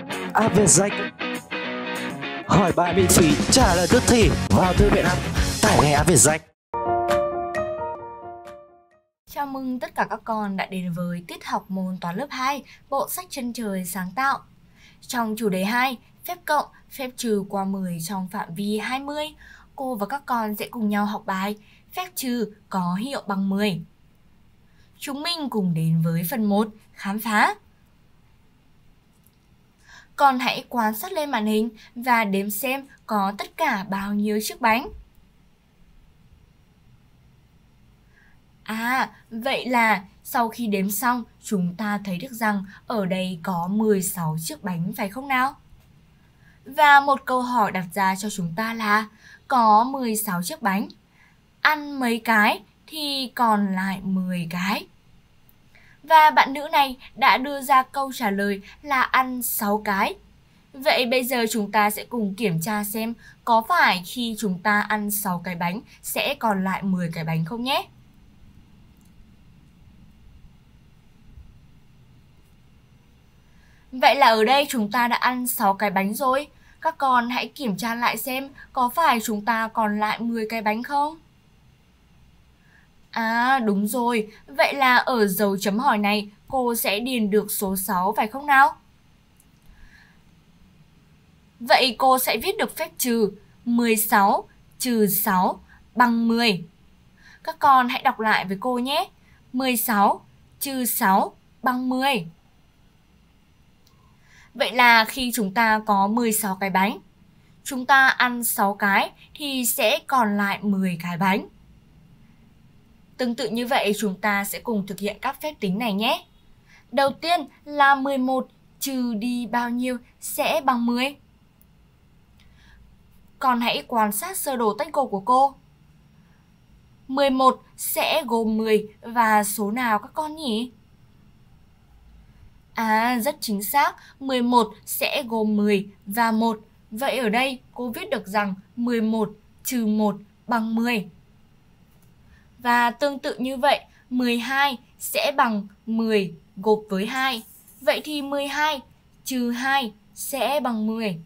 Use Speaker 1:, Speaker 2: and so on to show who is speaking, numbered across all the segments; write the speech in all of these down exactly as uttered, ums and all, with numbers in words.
Speaker 1: a vê rách. Hỏi bài miễn phí, trả lời tức thì. Vào thư viện app, tải ngay a vê rách.
Speaker 2: Chào mừng tất cả các con đã đến với tiết học môn toán lớp hai, bộ sách Chân trời sáng tạo. Trong chủ đề hai, phép cộng, phép trừ qua mười trong phạm vi hai mươi, cô và các con sẽ cùng nhau học bài phép trừ có hiệu bằng mười. Chúng mình cùng đến với phần một, khám phá. Con hãy quan sát lên màn hình và đếm xem có tất cả bao nhiêu chiếc bánh. À, vậy là sau khi đếm xong, chúng ta thấy được rằng ở đây có mười sáu chiếc bánh phải không nào? Và một câu hỏi đặt ra cho chúng ta là có mười sáu chiếc bánh, ăn mấy cái thì còn lại mười cái. Và bạn nữ này đã đưa ra câu trả lời là ăn sáu cái. Vậy bây giờ chúng ta sẽ cùng kiểm tra xem có phải khi chúng ta ăn sáu cái bánh sẽ còn lại mười cái bánh không nhé? Vậy là ở đây chúng ta đã ăn sáu cái bánh rồi. Các con hãy kiểm tra lại xem có phải chúng ta còn lại mười cái bánh không? À đúng rồi, vậy là ở dấu chấm hỏi này cô sẽ điền được số sáu phải không nào? Vậy cô sẽ viết được phép trừ mười sáu trừ sáu bằng mười. Các con hãy đọc lại với cô nhé. mười sáu trừ sáu bằng mười. Vậy là khi chúng ta có mười sáu cái bánh, chúng ta ăn sáu cái thì sẽ còn lại mười cái bánh. Tương tự như vậy chúng ta sẽ cùng thực hiện các phép tính này nhé. Đầu tiên là mười một trừ đi bao nhiêu sẽ bằng mười. Con hãy quan sát sơ đồ tách cột của cô. mười một sẽ gồm mười và số nào các con nhỉ? À, rất chính xác, mười một sẽ gồm mười và một. Vậy ở đây cô viết được rằng mười một trừ một bằng mười. Và tương tự như vậy, mười hai sẽ bằng mười gộp với hai. Vậy thì mười hai trừ hai sẽ bằng mười.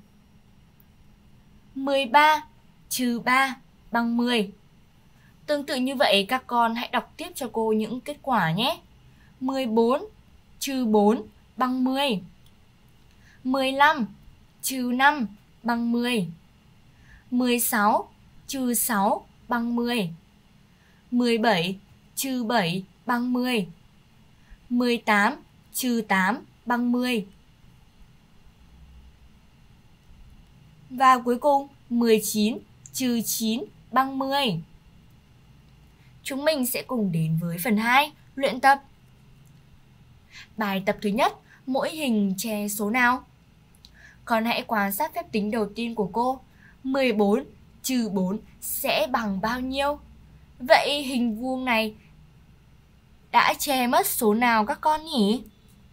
Speaker 2: mười ba trừ ba bằng mười. Tương tự như vậy các con hãy đọc tiếp cho cô những kết quả nhé. mười bốn trừ bốn bằng mười. mười lăm trừ năm bằng mười. mười sáu trừ sáu bằng mười. mười bảy trừ bảy bằng mười. mười tám trừ tám bằng mười. Và cuối cùng mười chín trừ chín bằng mười. Chúng mình sẽ cùng đến với phần hai, luyện tập. Bài tập thứ nhất, mỗi hình che số nào? Con hãy quan sát phép tính đầu tiên của cô. mười bốn trừ bốn sẽ bằng bao nhiêu? Vậy hình vuông này đã che mất số nào các con nhỉ?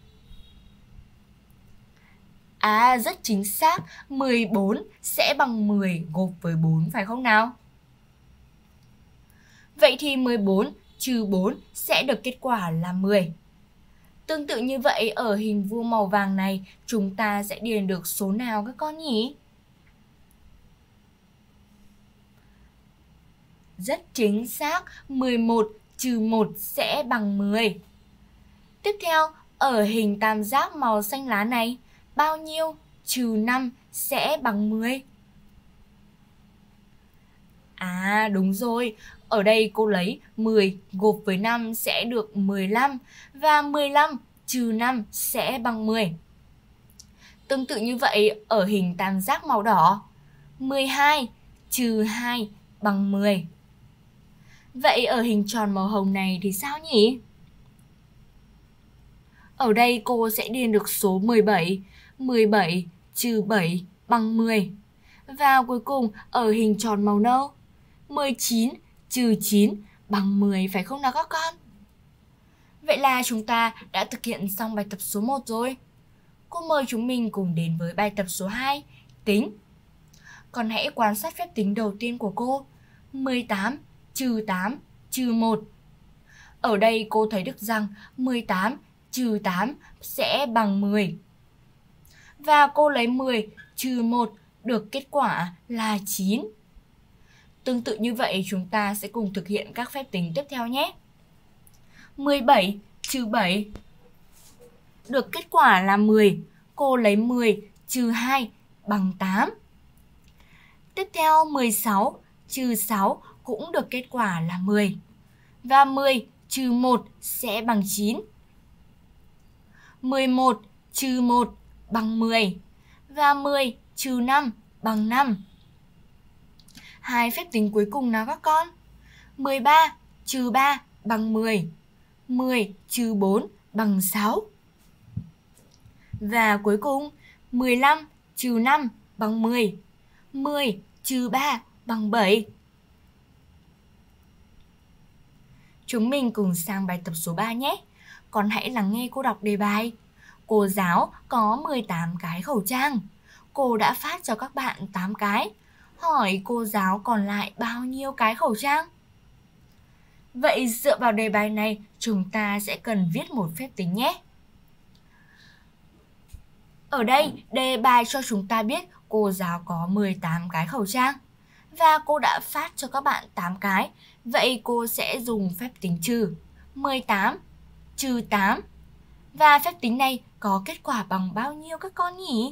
Speaker 2: À, rất chính xác, mười bốn sẽ bằng mười gộp với bốn phải không nào? Vậy thì mười bốn trừ bốn sẽ được kết quả là mười. Tương tự như vậy ở hình vuông màu vàng này chúng ta sẽ điền được số nào các con nhỉ? Rất chính xác, mười một trừ một sẽ bằng mười. Tiếp theo, ở hình tam giác màu xanh lá này, bao nhiêu trừ năm sẽ bằng mười? À đúng rồi, ở đây cô lấy mười gộp với năm sẽ được mười lăm và mười lăm trừ năm sẽ bằng mười. Tương tự như vậy ở hình tam giác màu đỏ, mười hai trừ hai bằng mười. Vậy ở hình tròn màu hồng này thì sao nhỉ? Ở đây cô sẽ điền được số mười bảy, mười bảy trừ bảy bằng mười. Và cuối cùng ở hình tròn màu nâu, mười chín trừ chín bằng mười phải không nào các con? Vậy là chúng ta đã thực hiện xong bài tập số một rồi. Cô mời chúng mình cùng đến với bài tập số hai, tính. Con hãy quan sát phép tính đầu tiên của cô, mười tám trừ tám trừ một. Ở đây cô thấy được rằng mười tám trừ tám sẽ bằng mười. và cô lấy mười trừ một được kết quả là chín. Tương tự như vậy, chúng ta sẽ cùng thực hiện các phép tính tiếp theo nhé. mười bảy trừ bảy được kết quả là mười. Cô lấy mười trừ hai bằng tám. Tiếp theo mười sáu trừ sáu cũng được kết quả là mười. Và mười trừ một sẽ bằng chín. mười một trừ một bằng mười. Và mười trừ năm bằng năm. Hai phép tính cuối cùng nào các con. mười ba trừ ba bằng mười. mười trừ bốn bằng sáu. Và cuối cùng mười lăm trừ năm bằng mười. mười trừ ba bằng bảy. Chúng mình cùng sang bài tập số ba nhé. Con hãy lắng nghe cô đọc đề bài. Cô giáo có mười tám cái khẩu trang. Cô đã phát cho các bạn tám cái. Hỏi cô giáo còn lại bao nhiêu cái khẩu trang? Vậy dựa vào đề bài này, chúng ta sẽ cần viết một phép tính nhé. Ở đây, đề bài cho chúng ta biết cô giáo có mười tám cái khẩu trang và cô đã phát cho các bạn tám cái. Vậy cô sẽ dùng phép tính trừ mười tám trừ tám. Và phép tính này có kết quả bằng bao nhiêu các con nhỉ?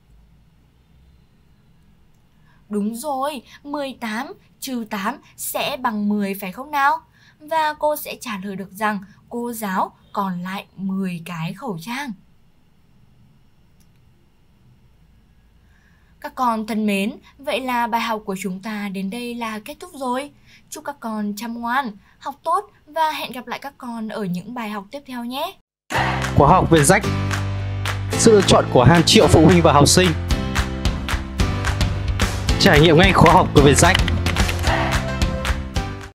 Speaker 2: Đúng rồi, mười tám trừ tám sẽ bằng mười phải không nào? Và cô sẽ trả lời được rằng cô giáo còn lại mười cái khẩu trang. Các con thân mến, vậy là bài học của chúng ta đến đây là kết thúc rồi. Chúc các con chăm ngoan, học tốt và hẹn gặp lại các con ở những bài học tiếp theo nhé.
Speaker 1: Khóa học Vietjach, sự lựa chọn của hàng triệu phụ huynh và học sinh. Trải nghiệm ngay khóa học của Vietjach.